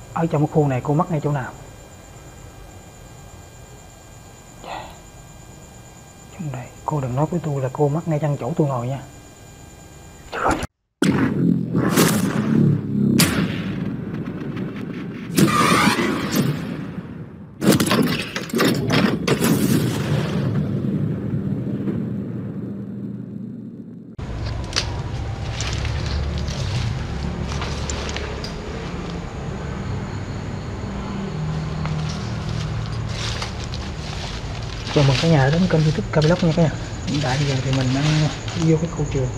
Ở trong cái khu này cô mắc ngay chỗ nào? Trong đây, cô đừng nói với tôi là cô mắc ngay chân chỗ tôi ngồi nha. Chào mừng cả nhà đến kênh YouTube Camvlog nha cả nhà. Hiện tại giờ thì mình đang vô cái khu trường.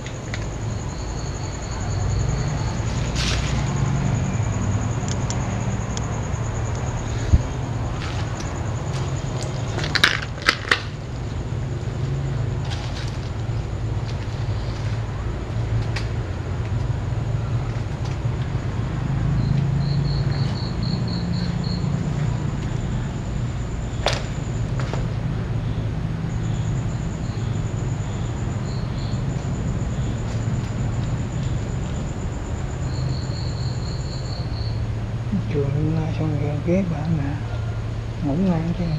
Trường xong rồi ghế bạn nè, ngủ ngang chứ.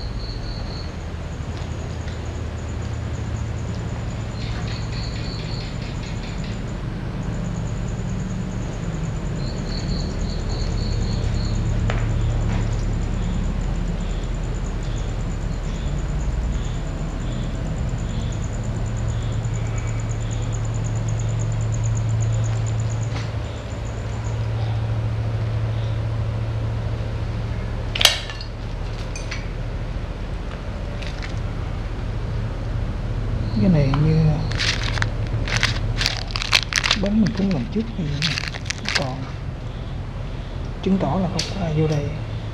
Cái này như bấm mình cũng làm trước thì còn chứng tỏ là không có ai vô đây.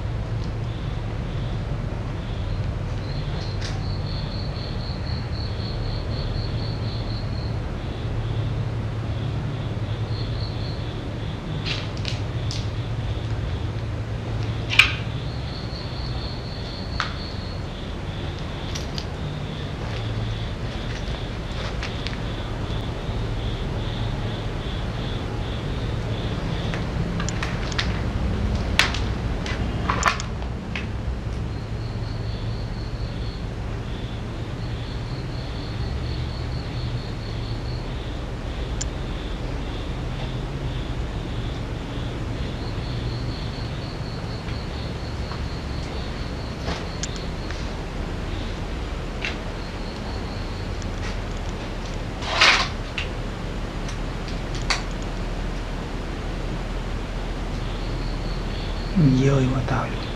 Dơi qua tàu luôn.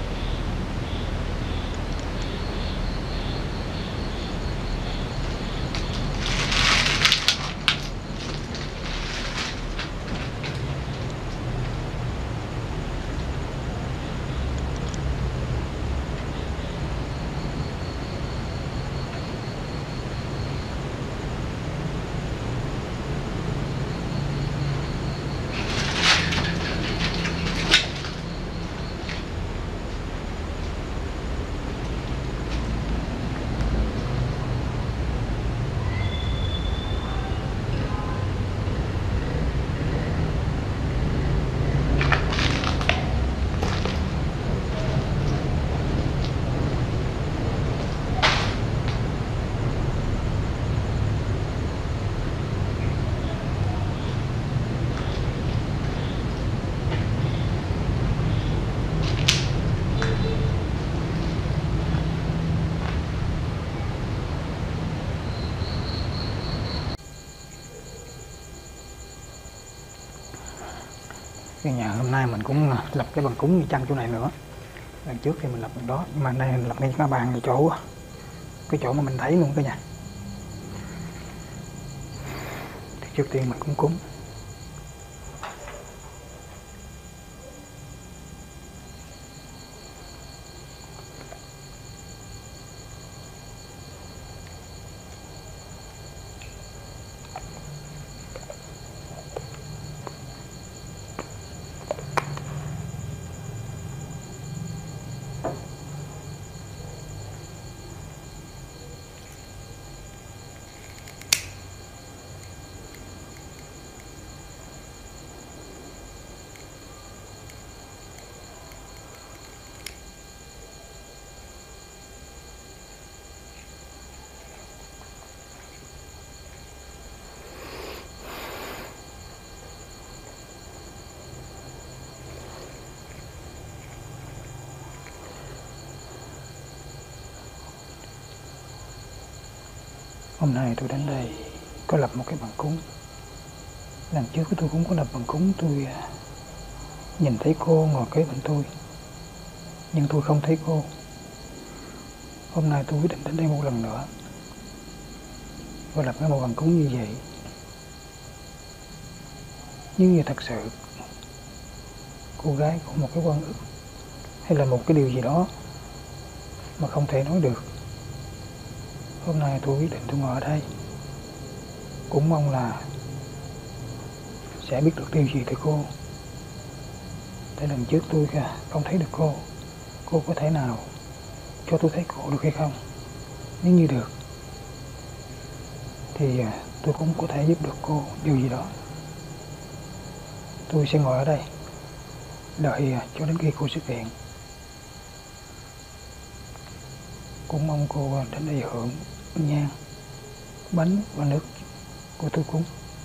Cái nhà hôm nay mình cũng lập cái bằng cúng chăn chỗ này nữa. Lần trước thì mình lập bằng đó, nhưng mà đây mình lập ngay cái bàn cái chỗ mà mình thấy luôn cả nhà. Thì trước tiên mình cũng cúng. Hôm nay tôi đến đây có lập một cái bằng cúng. Lần trước tôi cũng có lập bằng cúng, tôi nhìn thấy cô ngồi kế bên tôi, nhưng tôi không thấy cô. Hôm nay tôi quyết định đến đây một lần nữa và lập một bằng cúng như vậy. Nhưng như thật sự cô gái có một cái oan ức hay là một cái điều gì đó mà không thể nói được. Hôm nay tôi quyết định tôi ngồi ở đây, cũng mong là sẽ biết được điều gì từ cô. Tại lần trước tôi không thấy được cô có thể nào cho tôi thấy cô được hay không? Nếu như được thì tôi cũng có thể giúp được cô điều gì đó. Tôi sẽ ngồi ở đây đợi cho đến khi cô xuất hiện. Cũng mong cô đến đây hưởng nhang, bánh và nước của tôi cúng.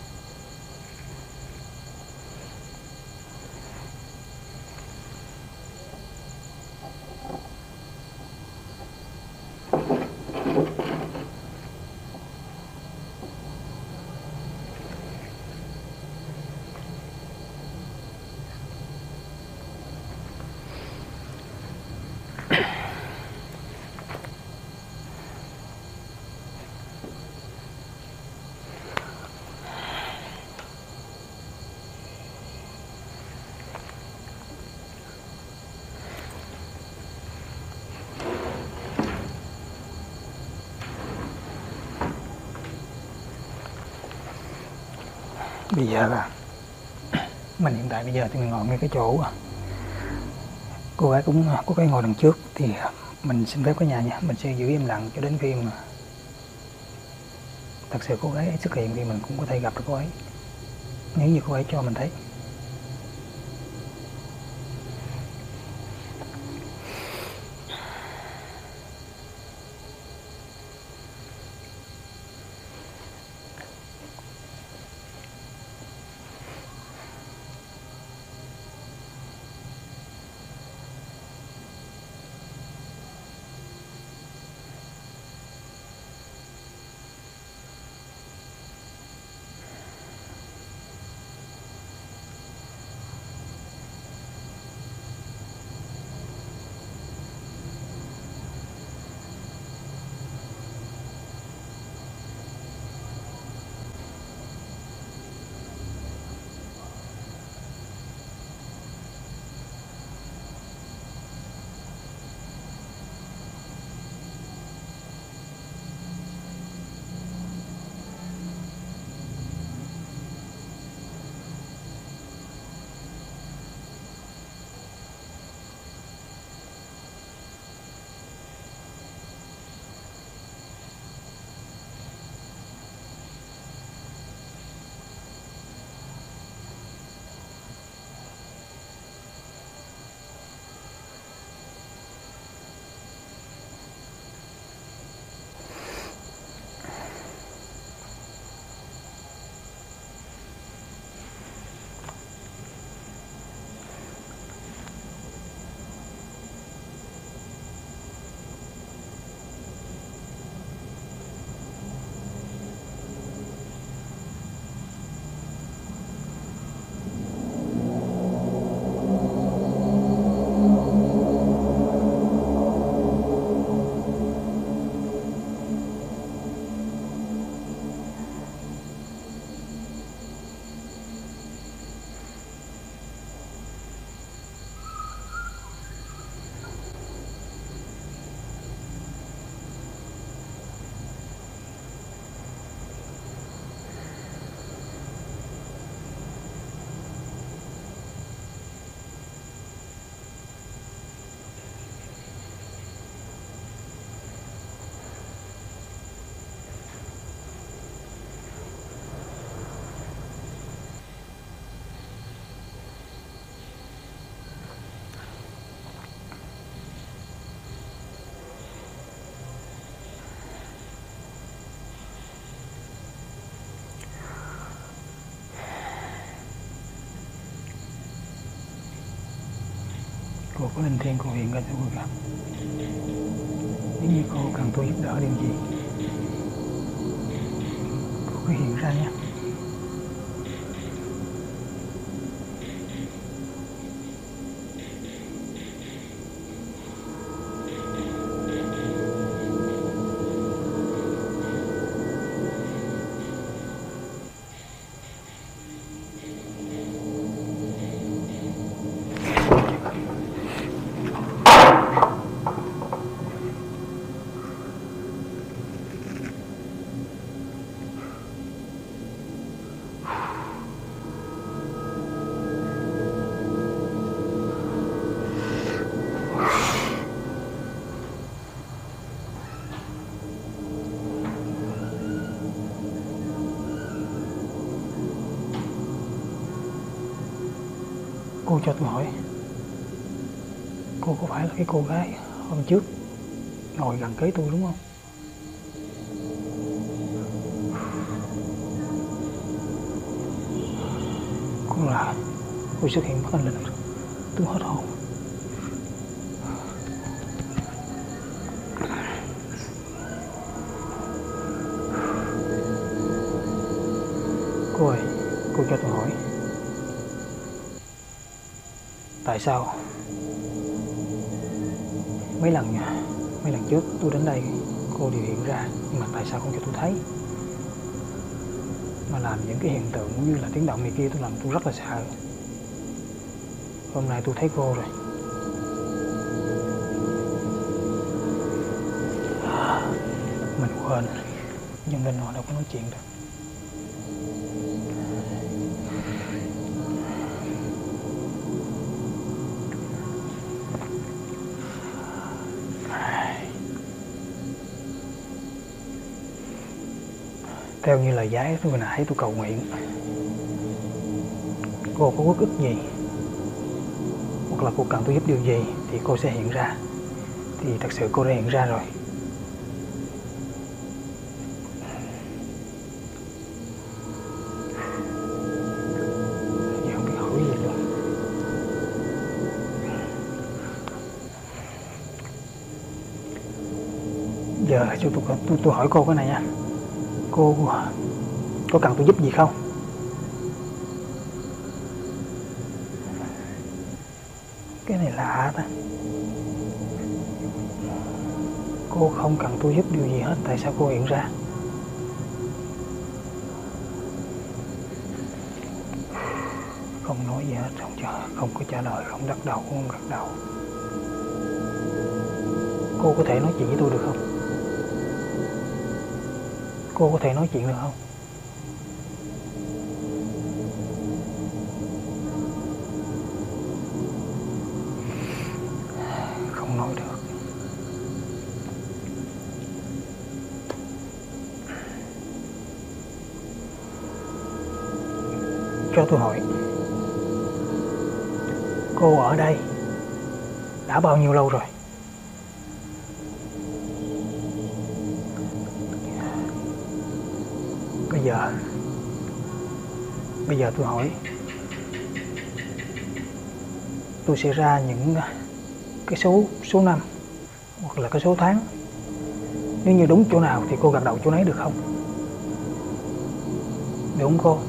Bây giờ mình hiện tại bây giờ thì mình ngồi ngay cái chỗ cô gái cũng có cái ngồi đằng trước, thì mình xin phép cả nhà nha, mình sẽ giữ im lặng cho đến khi mà thật sự cô gái ấy xuất hiện thì mình cũng có thể gặp được cô ấy, nếu như cô ấy cho mình thấy. Cô có linh thiêng cô hiện ra cho cô gặp. Nếu như cô cần tôi giúp đỡ điều gì cứ hiện ra nha. Cô cho tôi hỏi, cô có phải là cái cô gái hôm trước ngồi gần kế tôi đúng không? Cô là cô xuất hiện bất thình lình, tôi hết hồn. Cô ơi, cô cho tôi hỏi, tại sao mấy lần trước tôi đến đây cô đều hiện ra, nhưng mà tại sao không cho tôi thấy, mà làm những cái hiện tượng như là tiếng động này kia, tôi làm tôi rất là sợ. Hôm nay tôi thấy cô rồi. Mình quên, nhưng linh hồn đâu có nói chuyện được. Theo như lời giải tôi hồi nãy tôi cầu nguyện, cô có uất ức gì hoặc là cô cần tôi giúp điều gì thì cô sẽ hiện ra, thì thật sự cô đã hiện ra rồi. Giờ không biết hỏi gì luôn. Giờ cho tôi hỏi cô cái này nha. Cô có cần tôi giúp gì không? Cái này lạ ta. Cô không cần tôi giúp điều gì hết, tại sao cô hiện ra? Không nói gì hết, không có trả lời, không đắc đầu, không gật đầu. Cô có thể nói chuyện với tôi được không? Cô có thể nói chuyện được không? Không nói được. Cho tôi hỏi, cô ở đây đã bao nhiêu lâu rồi? Bây giờ tôi hỏi, tôi sẽ ra những cái số năm hoặc là cái số tháng. Nếu như đúng chỗ nào thì cô gật đầu chỗ nấy được không? Được không cô?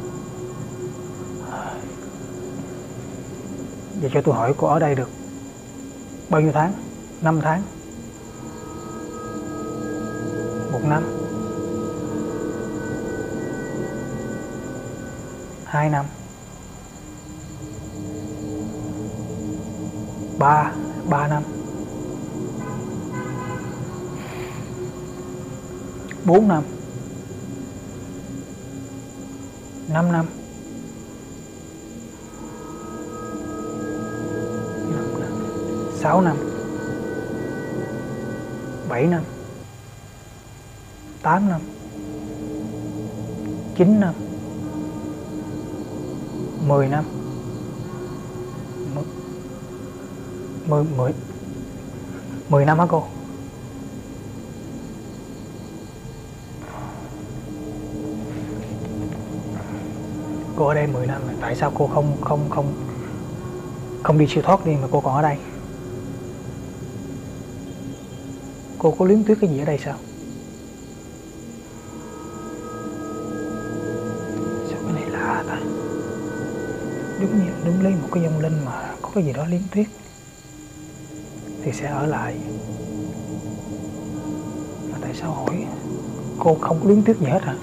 Vậy cho tôi hỏi, cô ở đây được bao nhiêu tháng? 5 tháng? 1 năm? 2 năm? 3 năm? 4 năm? 5 năm? 6 năm? 7 năm? 8 năm? 9 năm? 10 năm? 10 năm hả cô? Cô ở đây 10 năm, tại sao cô không đi siêu thoát đi mà cô còn ở đây? Cô có liếm tuyết cái gì ở đây sao? đúng lấy một cái vong linh mà có cái gì đó liếm tuyết thì sẽ ở lại. Mà tại sao hỏi cô không có liếm tuyết gì hết hả?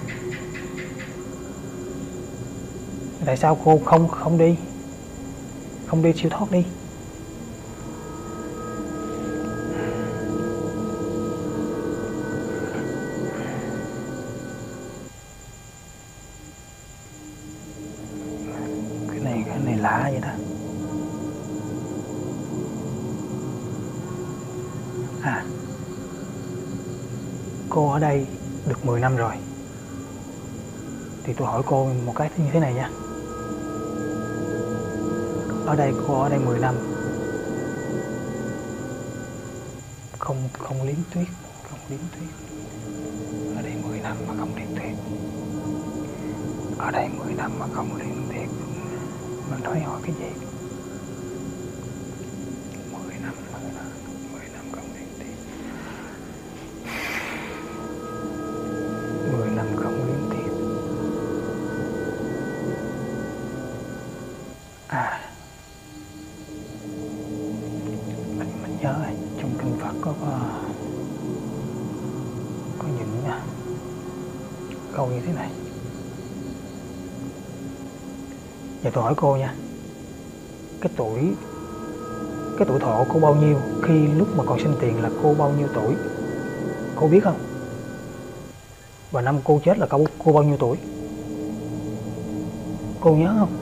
Tại sao cô không đi siêu thoát đi? Cái này lạ vậy ta. À, cô ở đây được 10 năm rồi. Thì tôi hỏi cô một cái như thế này nha. Cô ở đây 10 năm. Không liếm tuyết. Ở đây 10 năm mà không liếm tuyết. Mình nói hỏi cái gì? 10 năm không liếm tuyết. 10 năm không liếm tuyết. À, mình nhớ rồi, trong kinh Phật có những câu như thế này. Giờ tôi hỏi cô nha, cái tuổi thọ cô bao nhiêu khi lúc mà còn sinh tiền là cô bao nhiêu tuổi? Cô biết không? Và năm cô chết là cô bao nhiêu tuổi? Cô nhớ không?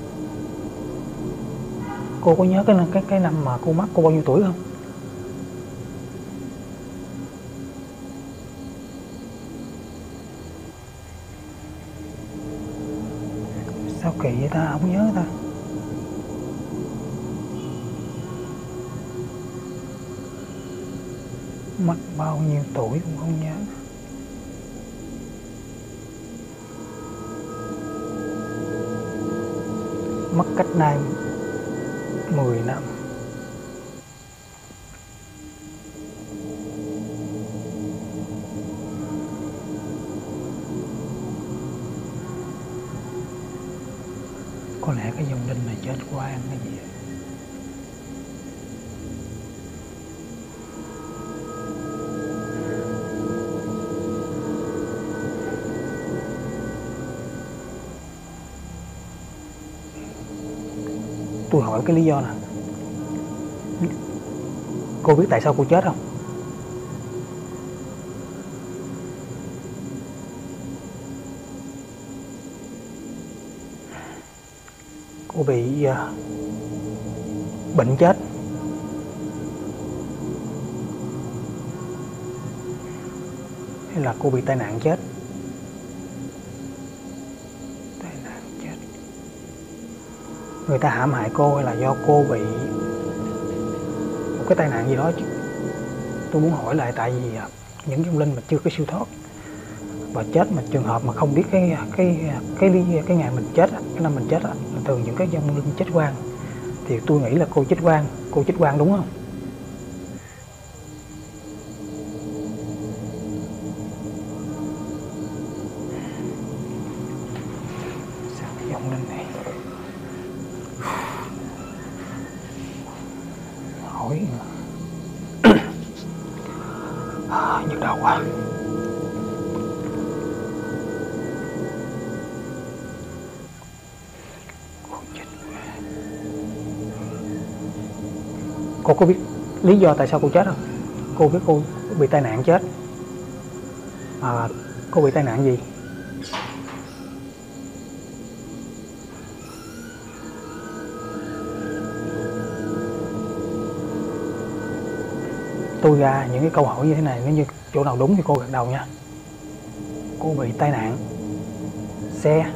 Cô có nhớ cái năm mà cô mất cô bao nhiêu tuổi không? Sao kỳ vậy ta, không nhớ ta. Mất bao nhiêu tuổi cũng không nhớ. Mất cách nay 10 năm. Có lẽ cái vong linh này chết quan cái gì. Tôi hỏi cái lý do nè. Cô biết tại sao cô chết không? Cô bị bệnh chết. Hay là cô bị tai nạn chết? Tai nạn chết. Người ta hãm hại cô hay là do cô bị một cái tai nạn gì đó chứ? Tôi muốn hỏi lại, tại vì những vong linh mà chưa có siêu thoát và chết mà trường hợp mà không biết cái ngày mình chết, cái năm mình chết là thường những cái vong linh chết oan, thì tôi nghĩ là cô chết oan đúng không? Sao cái vong linh này hỏi nhức đầu quá. Cô có biết lý do tại sao cô chết không? Cô biết cô bị tai nạn chết. Cô bị tai nạn gì? Tôi ra những cái câu hỏi như thế này, nếu như chỗ nào đúng thì cô gật đầu nha. Cô bị tai nạn xe.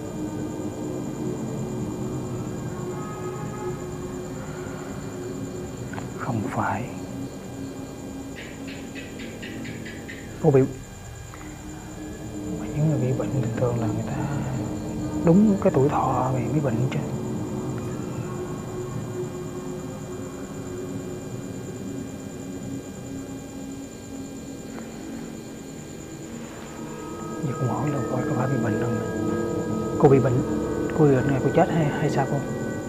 Không phải. Cô bị, những người bị bệnh thường thường là người ta đúng cái tuổi thọ bị bệnh chứ. Giờ cô hỏi là coi có phải bị bệnh không? Cô bị cô định ngày cô chết hay sao cô?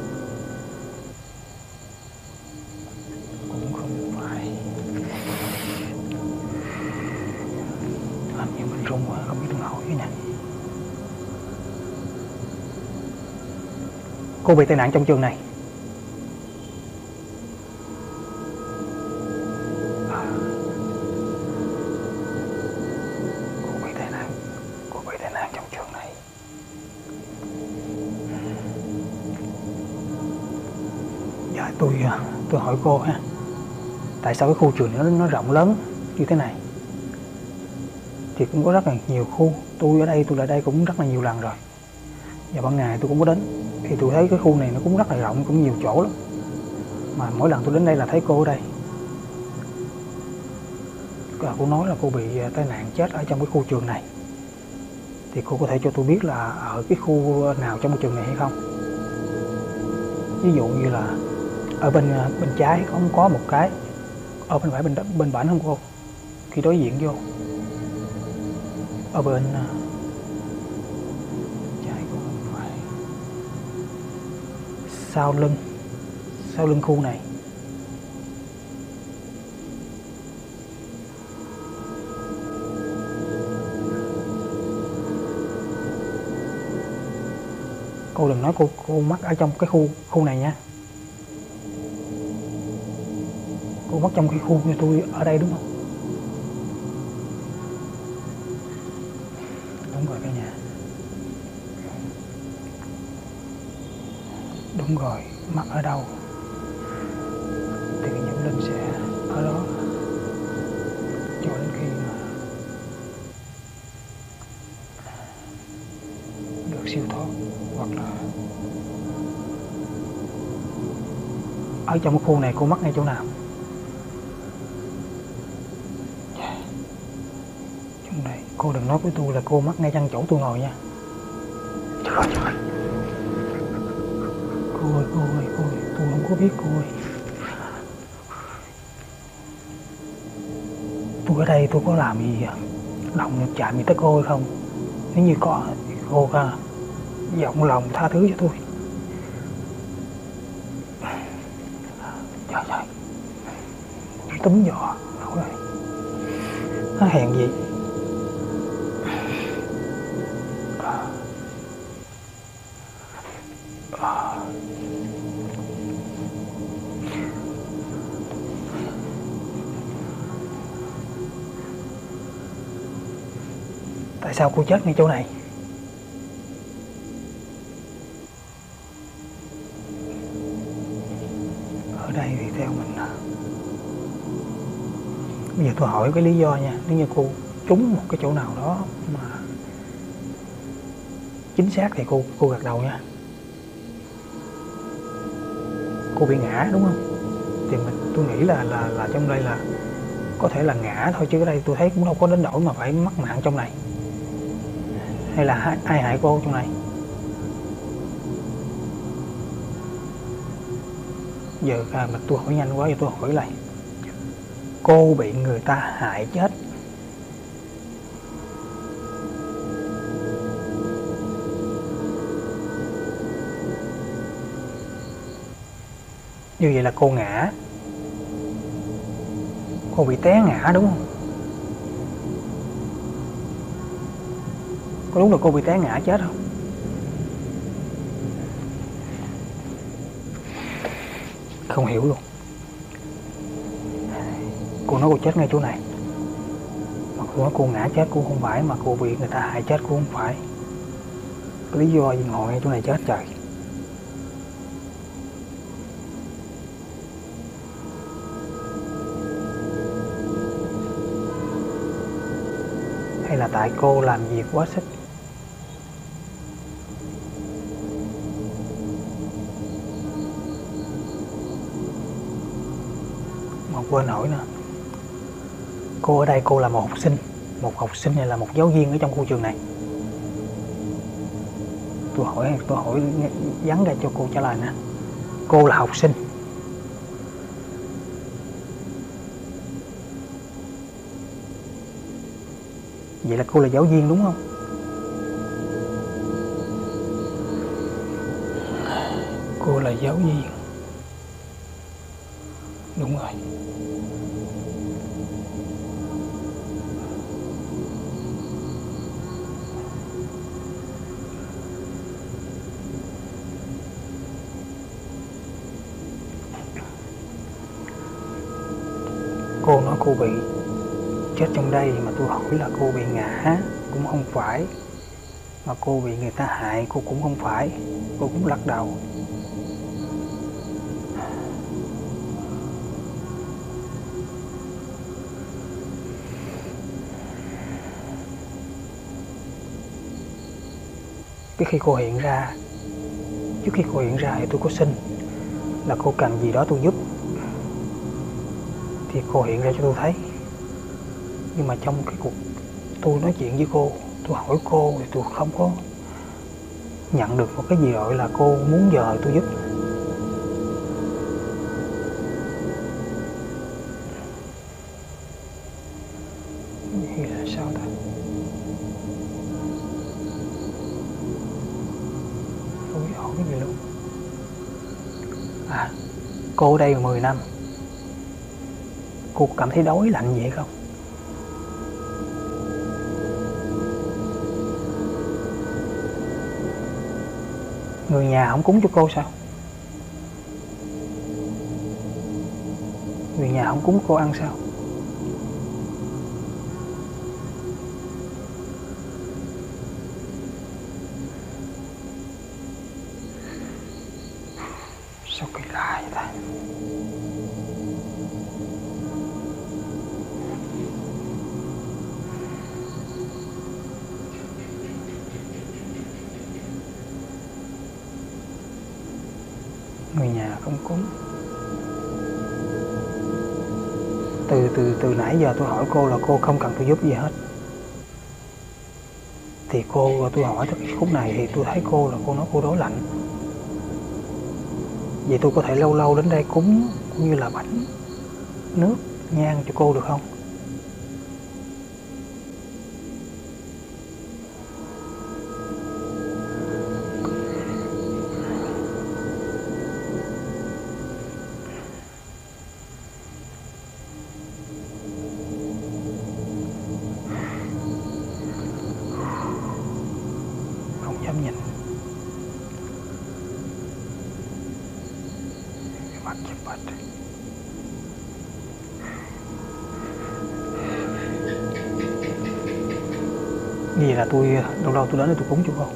Cũng không phải. Làm như mình run quá, không biết đừng hỏi nha. Cô bị tai nạn trong trường này. Cô bị tai nạn trong trường này. Dạ tôi hỏi cô ha, tại sao cái khu trường nó rộng lớn như thế này? Thì cũng có rất là nhiều khu. Tôi lại đây cũng rất là nhiều lần rồi, và ban ngày tôi cũng có đến. Thì tôi thấy cái khu này nó cũng rất là rộng, cũng nhiều chỗ lắm. Mà mỗi lần tôi đến đây là thấy cô ở đây. Cô nói là cô bị tai nạn chết ở trong cái khu trường này. Thì cô có thể cho tôi biết là ở cái khu nào trong cái trường này hay không? Ví dụ như là ở bên trái không có một cái, ở bên phải bên bển không cô? Khi đối diện vô, ở bên trái cũng không phải, sau lưng khu này. Cô đừng nói cô mắc ở trong cái khu này nha. Cô mắc trong cái khu của tôi ở đây đúng không? Đúng rồi cả nhà. Đúng rồi, mắc ở đâu thì Nhật Linh sẽ ở đó cho đến khi mà được siêu thoát, hoặc là ở trong cái khu này cô mắc ngay chỗ nào? Trong đây, cô đừng nói với tôi là cô mắc ngay chân chỗ tôi ngồi nha. Trời ơi, cô ơi, tôi không có biết cô ơi. Tôi ở đây tôi có làm gì lòng chạm gì tới cô hay không? Nếu như có thì cô rộng lòng tha thứ cho tôi. Trời, túm giò nói đây, nó hèn gì. Tại sao cô chết ngay chỗ này? Ở đây thì theo mình, bây giờ tôi hỏi cái lý do nha. Nếu như cô trúng một cái chỗ nào đó mà chính xác thì cô gật đầu nha. Cô bị ngã đúng không? Thì tôi nghĩ là trong đây là có thể là ngã thôi, chứ ở đây tôi thấy cũng đâu có đến nỗi mà phải mất mạng trong này. Hay là ai hại cô trong này? Giờ mà tôi hỏi nhanh quá, giờ tôi hỏi lại. Cô bị người ta hại chết, như vậy là cô ngã, cô bị té ngã đúng không? Có đúng là cô bị té ngã chết không? Không hiểu luôn. Cô nói cô chết ngay chỗ này, mà cô nói cô ngã chết cũng không phải, mà cô bị người ta hại chết cũng không phải. Cái lý do gì ngồi ngay chỗ này chết trời? Hay là tại cô làm việc quá sức? Mà quên hỏi nữa, cô ở đây cô là một học sinh hay là một giáo viên ở trong khu trường này? Tôi hỏi vắn ra cho cô trả lời nè. Cô là học sinh. Vậy là cô là giáo viên đúng không? gọi là giáo viên. Đúng rồi. Cô nói cô bị chết trong đây, mà tôi hỏi là cô bị ngã cũng không phải, mà cô bị người ta hại cô cũng không phải. Cô cũng lắc đầu. Trước khi cô hiện ra thì tôi có xin là cô cần gì đó tôi giúp, thì cô hiện ra cho tôi thấy. Nhưng mà trong cái cuộc tôi nói chuyện với cô, tôi hỏi cô thì tôi không có nhận được một cái gì gọi là cô muốn nhờ tôi giúp. Vậy là sao ta? Tôi biết hỏi cái gì luôn. À, cô ở đây 10 năm, cô cảm thấy đói lạnh vậy không? Người nhà không cúng cho cô sao? Người nhà không cúng cô ăn sao? Sao kỳ lạ vậy ta? Người nhà không cúng. Từ nãy giờ tôi hỏi cô là cô không cần tôi giúp gì hết, thì tôi hỏi tới cái khúc này thì tôi thấy cô nói cô đói lạnh. Vậy tôi có thể lâu lâu đến đây cúng cũng như là bánh nước nhang cho cô được không? Không dám nhìn. Cái mặt chụp bạch. Vì là tôi lâu lâu tôi đến đây tôi cúng cho cô.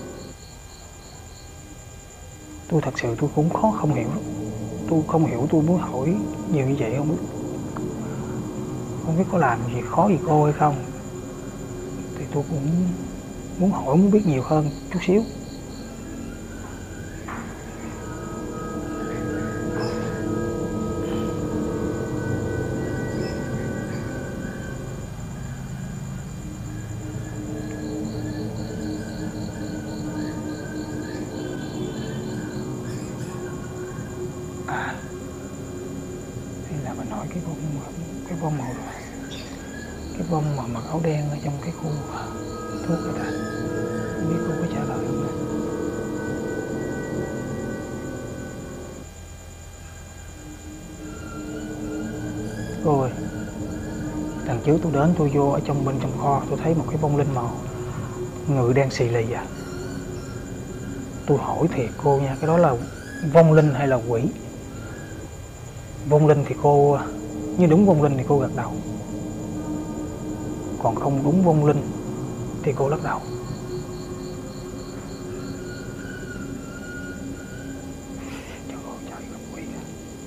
Tôi thật sự tôi cũng không hiểu. Tôi không hiểu, tôi muốn hỏi nhiều như vậy không biết có làm gì khó gì cô hay không. Thì tôi cũng muốn hỏi, muốn biết nhiều hơn chút xíu. À, hay là mình hỏi cái bông mà mặc áo đen ở trong cái khu thuốc người ta, không biết cô có trả lời không này. Cô ơi, lần trước tôi đến tôi vô ở bên trong kho, tôi thấy một cái bông linh màu người đen xì lì à. Tôi hỏi thiệt cô nha, cái đó là vong linh hay là quỷ? Vong linh thì cô, như đúng vong linh thì cô gật đầu, còn không đúng vong linh thì cô lắc đầu. Trời ơi, trời gặp quỷ à.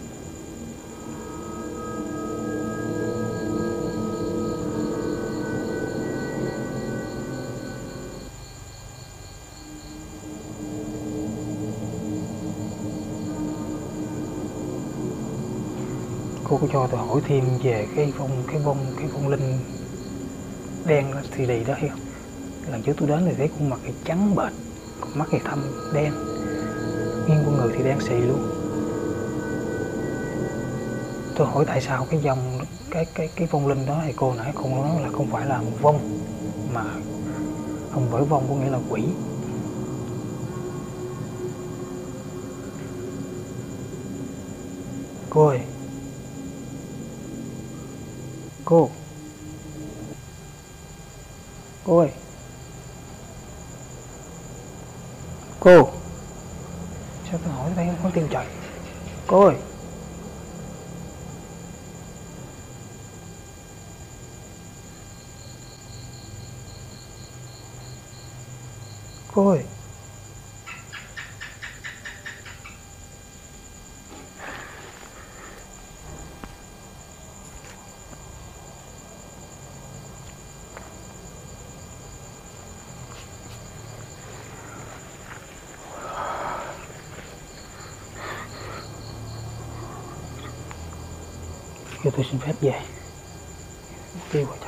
Cô có cho tôi hỏi thêm về cái vong linh đen thì lì đó hay không? Lần trước tôi đến thì thấy con mặt thì trắng bệch, con mắt thì thâm đen, nguyên con người thì đen xì luôn. Tôi hỏi tại sao cái vong linh đó, thì cô nãy cô nói là không phải là một vong, mà không phải vong có nghĩa là quỷ. Cô ơi, cô ơi, cô. Sao tôi hỏi thấy không có tiếng trời. Cô ơi, cô ơi. Giờ tôi xin phép về. Kêu rồi trời.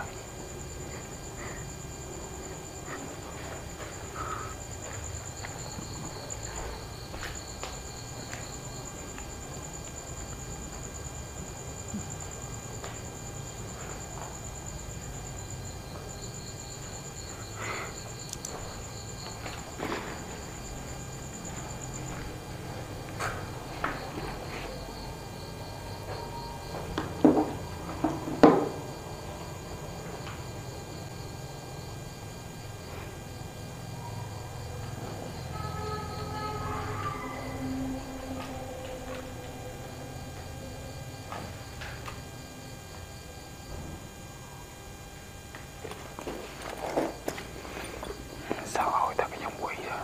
Sao hỏi ta cái giọng quỷ đó.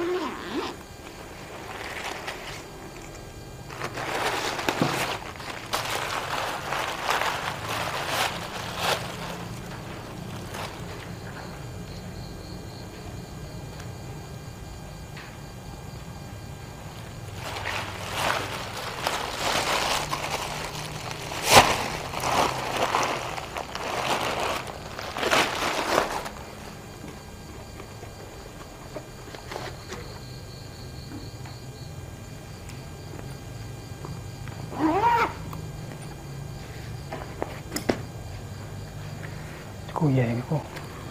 Cô về với cô.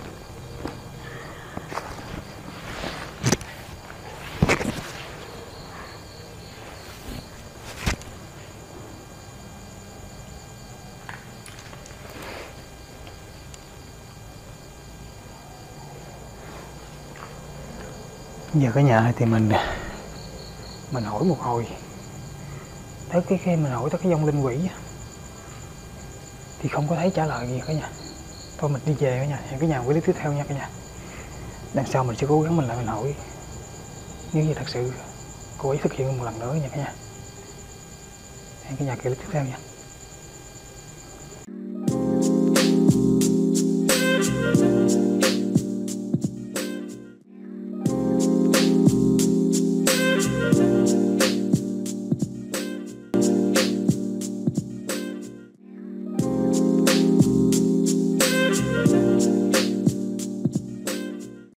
Giờ cả nhà thì mình hỏi một hồi tới cái khi mình hỏi tới cái dòng linh quỷ á, thì không có thấy trả lời gì cả nhà. Thôi mình đi về cả nhà, hẹn cái nhà clip tiếp theo nha cả nhà. Lần sau mình sẽ cố gắng mình lại mình hỏi nếu như thật sự cô ấy thực hiện một lần nữa nha cả nhà. Hẹn cái nhà clip tiếp theo nha.